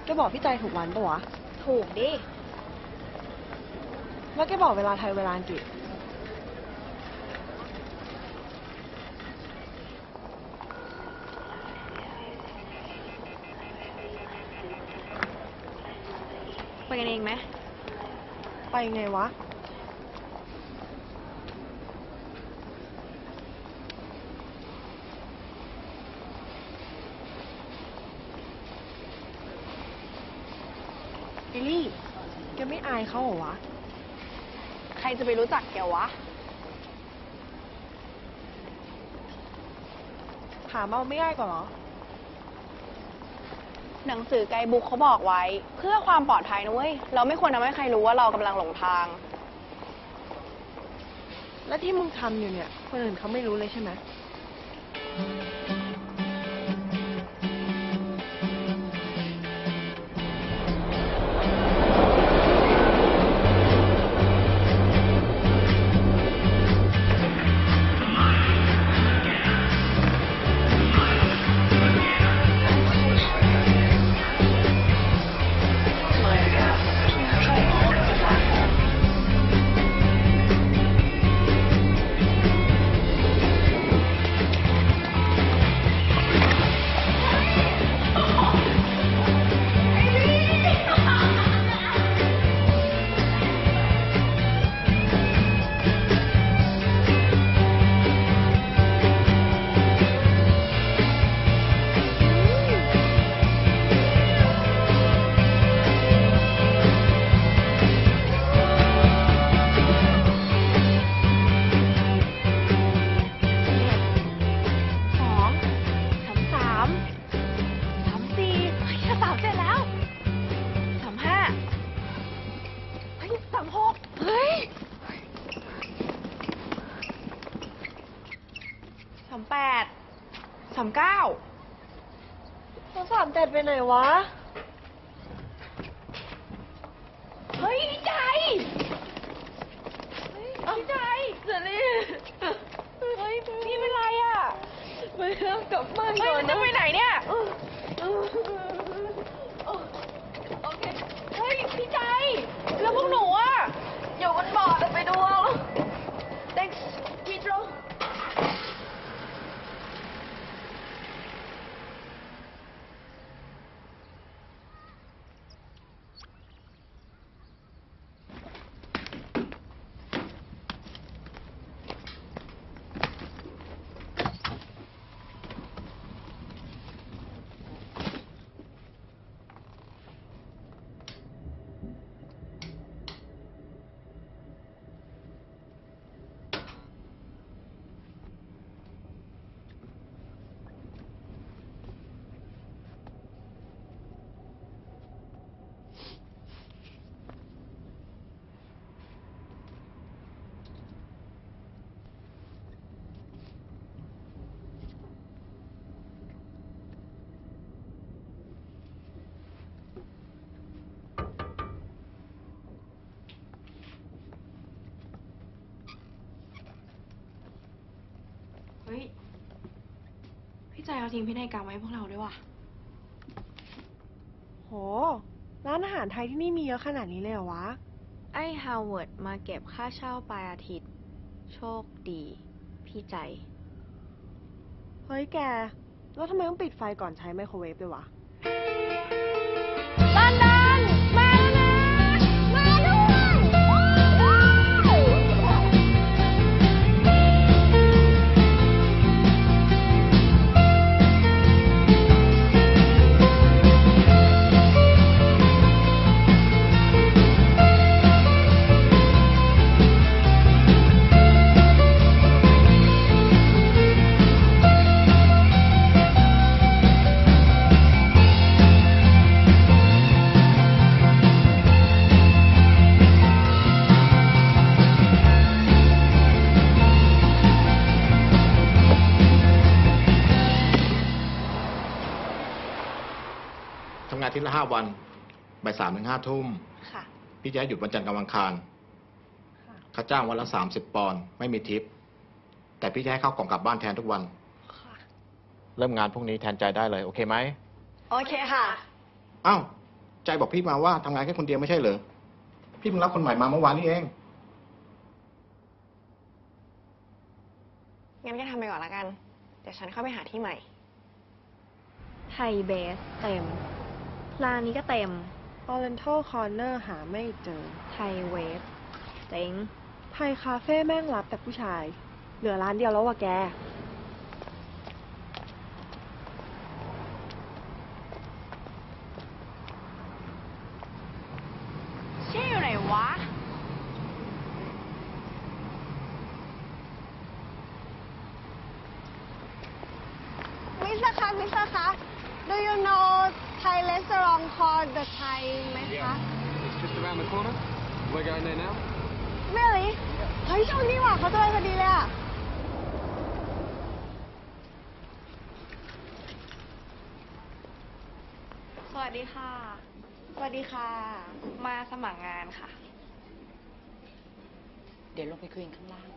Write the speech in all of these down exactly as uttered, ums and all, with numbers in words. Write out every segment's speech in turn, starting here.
แกบอกพี่ใจถูกวันปะวะถูกดิแล้วแกบอกเวลาไทยเวลาอังกฤษไปกันเองไหมไปไงวะเอลี่แกไม่อายเขาเหรอวะใครจะไปรู้จักแกวะถามเอาไม่ได้ก่อนเหรอหนังสือไกด์บุ๊กเขาบอกไว้เพื่อความปลอดภัยนะเว้ยเราไม่ควรทำให้ใครรู้ว่าเรากำลังหลงทางแล้วที่มึงทำอยู่เนี่ยคนอื่นเขาไม่รู้เลยใช่ไหมสามแปดสามเก้าแล้วสามเจ็ดไปไหนวะเฮ้ยพี่ใจพี่ใจเสร็จเลยเฮ้ยพี่เป็นไรอ่ะไปเริ่มกลับบ้านก่อนนะจะไปไหนเนี่ยโอเคเฮ้ยพี่ใจแล้วพวกหนูอ่ะอยู่บนบอร์ดไปดูเอา thanks Pedro เฮ้ยพี่ใจเอาทิ้งพินัยกรรมไว้พวกเราด้วยว่ะโหร้านอาหารไทยที่นี่มีเยอะขนาดนี้เลยเหรอวะไอ้ฮาวเวิร์ดมาเก็บค่าเช่าปลายอาทิตย์โชคดีพี่ใจเฮ้ยแกแล้วทำไมต้องปิดไฟก่อนใช้ไมโครเวฟด้วยวะลอนดอนมาแล้วนะมาด้วยทำงานที่ละห้าวันบ่ายสามถึงห้าทุ่มค่ะพี่จะให้หยุดวันจันทร์กับวันอังคารค่าจ้างวันละสามสิบปอนด์ไม่มีทิปแต่พี่จะให้เข้ากล่องกลับบ้านแทนทุกวันเริ่มงานพรุ่งนี้แทนใจได้เลยโอเคไหมโอเคค่ะอ้าวใจบอกพี่มาว่าทำงานแค่คนเดียวไม่ใช่เหรอ พี่เพิ่งรับคนใหม่มาเมื่อวานนี้เองงั้นก็ทำไปก่อนละกัน เดี๋ยวฉันเข้าไปหาที่ใหม่ไทยเบสเต็มร้านนี้ก็เต็ม Oriental Corner หาไม่เจอไทยเวฟเต็งไทยคาเฟ่แม่งรับแต่ผู้ชาย เหลือร้านเดียวแล้วว่ะแกเชี่ยอยู่ไหนวะมิสเตอร์คะมิสเตอร์คะ Do you know Thai restaurant called The Thai ไหมคะ It's just around the corner. We're going there now. Really เฮ้ยโชคดีว่ะเขาจะไปพอดีเลยอ่ะสวัสดีค่ะสวัสดีค่ะมาสมัครงานค่ะเดี๋ยวลงไปคุยกันข้างล่าง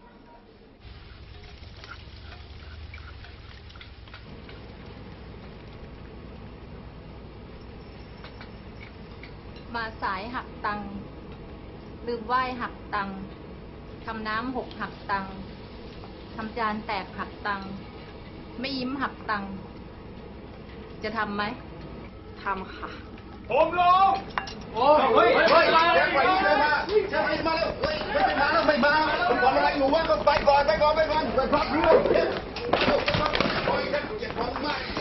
มาสายหักตังค์ลืมไหว้หักตังค์ทำน้ำหกหักตังค์ทำจานแตกหักตังค์ไม่ยิ้มหักตังค์จะทำไหมทำค่ะผมลงโอ้ยเฮ้ยเฮ้ยแจ็คไปนี่เลยมาแจ็คไปมาแล้วเฮ้ยไม่มาแล้วไม่มาผมทำอะไรอยู่วะก็ไปก่อนไปก่อนไปก่อนไปพักเรื่องโอ้ยแจ็คเก็บของมาก